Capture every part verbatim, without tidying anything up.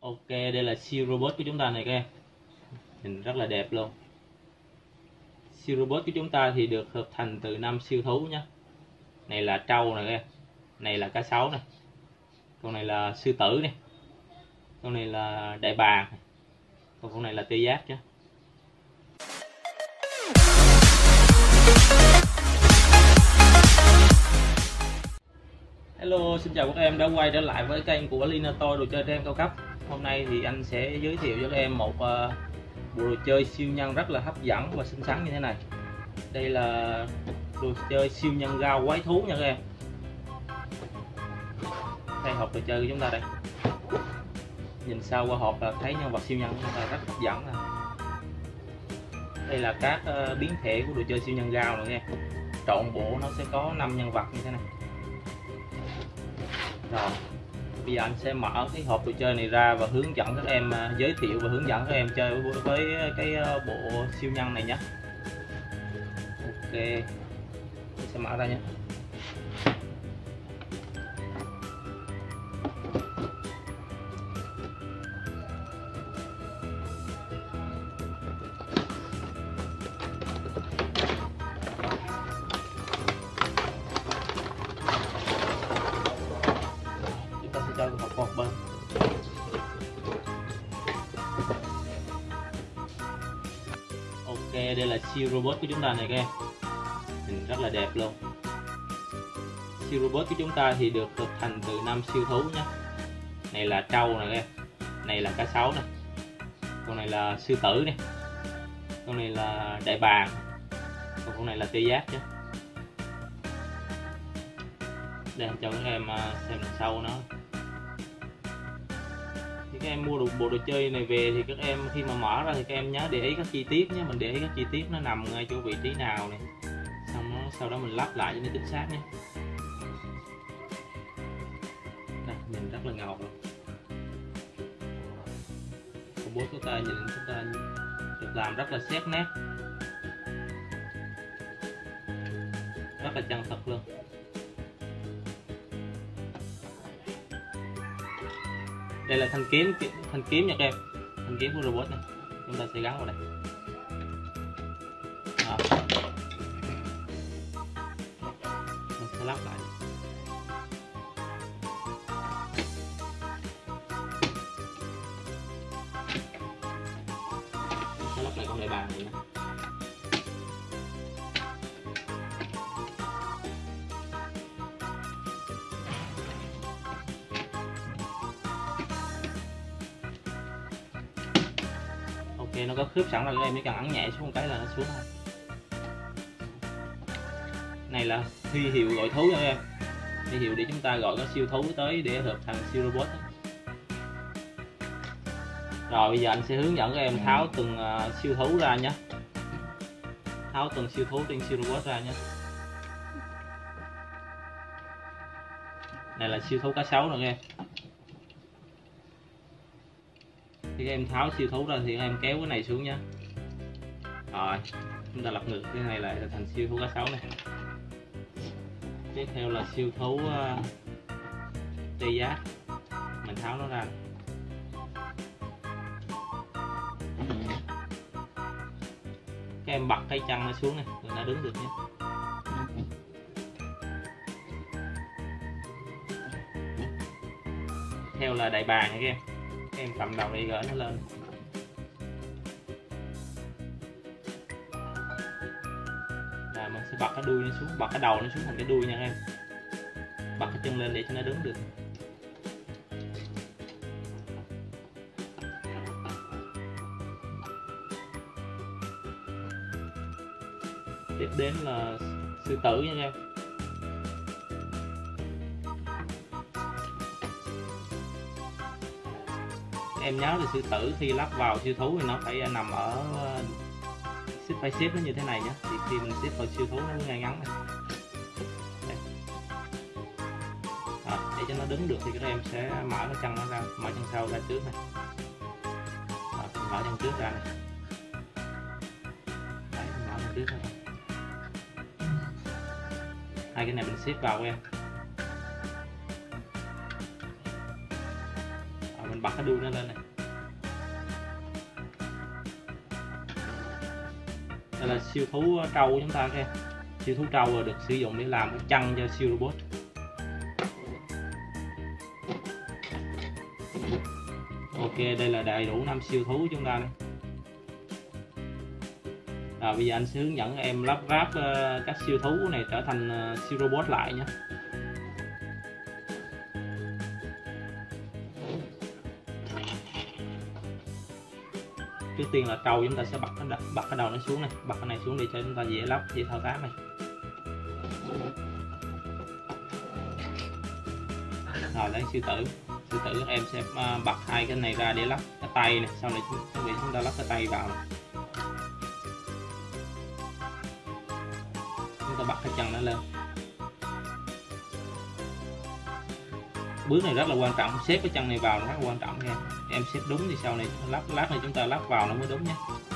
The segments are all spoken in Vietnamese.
Ok, đây là siêu robot của chúng ta này các em. Nhìn rất là đẹp luôn. Siêu robot của chúng ta thì được hợp thành từ năm siêu thú nhé. Này là trâu này các em. Này là cá sấu này. Con này là sư tử này. Con này là đại bàng. Còn con này là tê giác chứ. Hello, xin chào các em đã quay trở lại với kênh của Linator đồ chơi trẻ em cao cấp. Hôm nay thì anh sẽ giới thiệu cho các em một uh, bộ đồ chơi siêu nhân rất là hấp dẫn và xinh xắn như thế này. Đây là đồ chơi siêu nhân gao quái thú nha các em. Đây hộp đồ chơi của chúng ta đây. Nhìn sau qua hộp là thấy nhân vật siêu nhân của chúng ta rất hấp dẫn. Đây là các uh, biến thể của đồ chơi siêu nhân gao nữa nha. Trọn bộ nó sẽ có năm nhân vật như thế này. Rồi, bây giờ anh sẽ mở cái hộp đồ chơi này ra và hướng dẫn các em, giới thiệu và hướng dẫn các em chơi với, với cái bộ siêu nhân này nhé. Ok, mình sẽ mở ra nhé. Cho hộp một bên. Ok, đây là siêu robot của chúng ta này các em. Nhìn rất là đẹp luôn. Siêu robot của chúng ta thì được hợp thành từ năm siêu thú nhé. Này là trâu này các em. Này là cá sấu này. Con này là sư tử này. Con này là đại bàng. Còn con này là tê giác chứ. Đây cho các em xem đằng sau nó. Thì các em mua được bộ đồ chơi này về thì các em khi mà mở ra thì các em nhớ để ý các chi tiết nhé. Mình để ý các chi tiết nó nằm ngay chỗ vị trí nào này. Xong nó sau đó mình lắp lại cho nó chính xác nhé. Đây, nhìn rất là ngầu luôn. Robot của ta nhìn chúng ta được làm rất là xét nét. Rất là chân thật luôn. Đây là thanh kiếm thanh kiếm nha các em, thanh kiếm của robot này chúng ta sẽ gắn vào đây. Đó. Mình sẽ lắp lại. Mình sẽ lắp lại con đại bàng này nha. Nó có khớp sẵn rồi, các em chỉ cần ấn nhẹ xuống một cái là nó xuống thôi. Này là huy hiệu gọi thú nha các em, huy hiệu để chúng ta gọi các siêu thú tới để hợp thành siêu robot đó. Rồi bây giờ anh sẽ hướng dẫn các em tháo từng uh, siêu thú ra nhé, tháo từng siêu thú trên siêu robot ra nhé. Này là siêu thú cá sấu rồi các em. Khi các em tháo siêu thú ra thì các em kéo cái này xuống nhé. Rồi chúng ta lật ngược cái này lại là thành siêu thú cá sấu này. Tiếp theo là siêu thú uh, tê giác, mình tháo nó ra. Các em bật cái chân nó xuống này rồi nó đứng được nhé. Theo là đại bàng nha các em. Các em cầm đầu đi gỡ nó lên. Rồi mình sẽ bật cái đuôi nó xuống, bật cái đầu nó xuống thành cái đuôi nha các em. Bật cái chân lên để cho nó đứng được. Tiếp đến là sư tử nha các em. Em nhớ là sư tử khi lắp vào siêu thú thì nó phải nằm ở xếp phải xếp nó như thế này nhé, thì khi mình xếp vào siêu thú nó ngay ngắn này. Đó, để cho nó đứng được thì các em sẽ mở cái chân nó ra, mở chân sau ra trước này. Đó, mở chân trước ra này. Đấy, mở chân trước ra. Hai cái này mình xếp vào em. bật cái đuôi nó lên này. Đây là siêu thú trâu của chúng ta các em. Siêu thú trâu được sử dụng để làm cái chân cho siêu robot. Ok, đây là đầy đủ năm siêu thú của chúng ta đây. Rồi bây giờ anh sẽ hướng dẫn các em lắp ráp uh, các siêu thú này trở thành uh, siêu robot lại nhé. Trước tiên là trâu chúng ta sẽ bật cái, bật cái đầu nó xuống này, bật cái này xuống để cho chúng ta dễ lắp, dễ thao tác này. Rồi lấy sư tử, sư tử các em sẽ uh, bật hai cái này ra để lắp cái tay này, sau này chuẩn bị chúng ta lắp cái tay vào này. Chúng ta bật cái chân nó lên. Bước này rất là quan trọng, xếp cái chân này vào rất là quan trọng nha. Em xếp đúng thì sau này lắp lát này chúng ta lắp vào nó mới đúng nhé.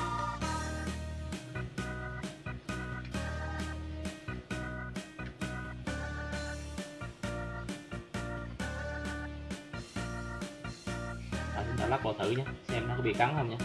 Rồi, chúng ta lắp vào thử nhé, xem nó có bị cắn không nhé.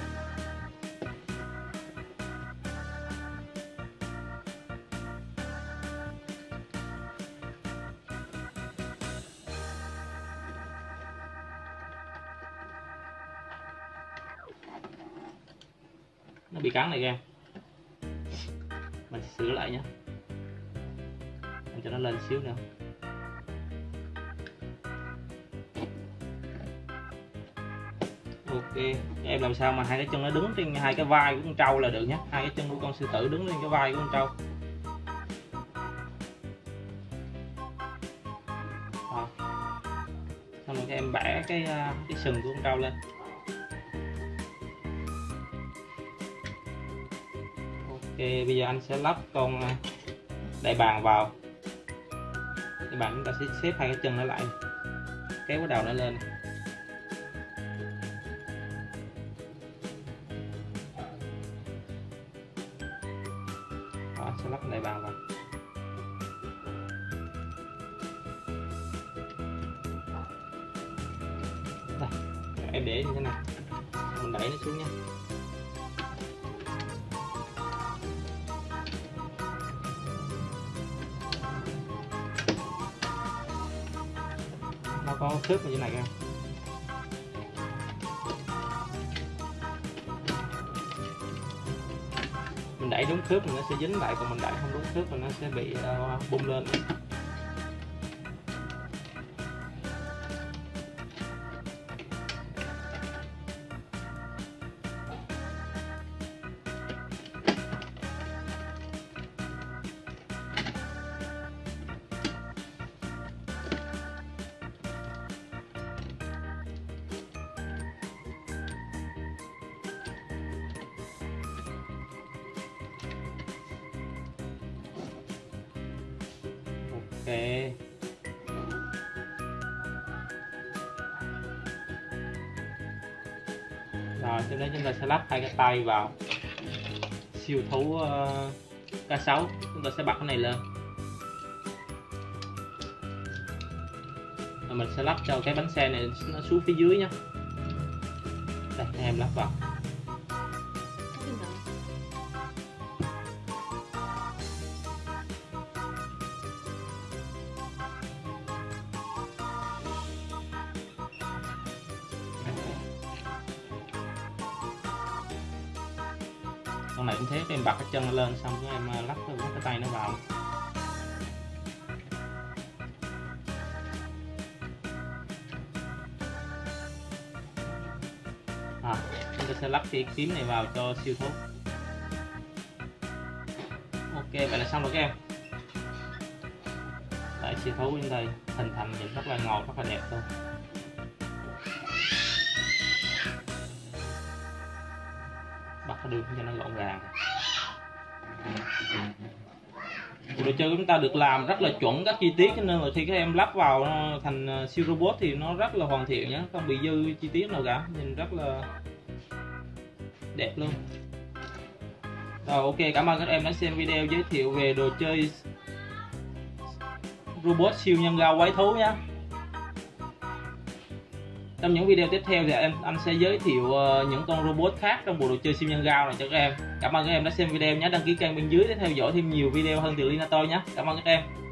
Nó bị cắn này các em, mình sẽ sửa lại nhé, mình cho nó lên xíu nữa. Ok, em làm sao mà hai cái chân nó đứng trên hai cái vai của con trâu là được nhé, hai cái chân của con sư tử đứng lên cái vai của con trâu. Rồi. Xong rồi các em bẻ cái cái sừng của con trâu lên. Ok, bây giờ anh sẽ lắp con đại bàng vào. Đại bàng chúng ta sẽ xếp hai cái chân nó lại, kéo cái đầu nó lên. Đó, anh sẽ lắp đại bàng vào. Đây, em để như thế này, mình đẩy nó xuống nha. Nó có khớp như thế này không? Mình đẩy đúng khớp thì nó sẽ dính lại, còn mình đẩy không đúng khớp thì nó sẽ bị uh, bung lên. Ok. Rồi, tiếp đến chúng ta sẽ lắp hai cái tay vào siêu thú uh, cá sấu. Chúng ta sẽ bật cái này lên. Rồi mình sẽ lắp cho cái bánh xe này nó xuống phía dưới nhé. Đây, em lắp vào. Con này cũng thế, em bật cái chân nó lên xong rồi em lắp cái, cái tay nó vào. À, chúng ta sẽ lắp cái kiếm này vào cho siêu thú. Ok, vậy là xong rồi các em. Tại siêu thú chúng ta hình thành nhìn rất là ngầu, rất là đẹp luôn. Bắt cái đường cho nó gọn gàng. Đồ chơi của chúng ta được làm rất là chuẩn các chi tiết, cho nên là khi các em lắp vào thành siêu robot thì nó rất là hoàn thiện nhé, không bị dư chi tiết nào cả, nhìn rất là đẹp luôn. Rồi ok, cảm ơn các em đã xem video giới thiệu về đồ chơi robot siêu nhân gao quái thú nhé. Trong những video tiếp theo thì em anh sẽ giới thiệu uh, những con robot khác trong bộ đồ chơi siêu nhân gao này cho các em. Cảm ơn các em đã xem video nhé, đăng ký kênh bên dưới để theo dõi thêm nhiều video hơn từ Linator nhé. Cảm ơn các em.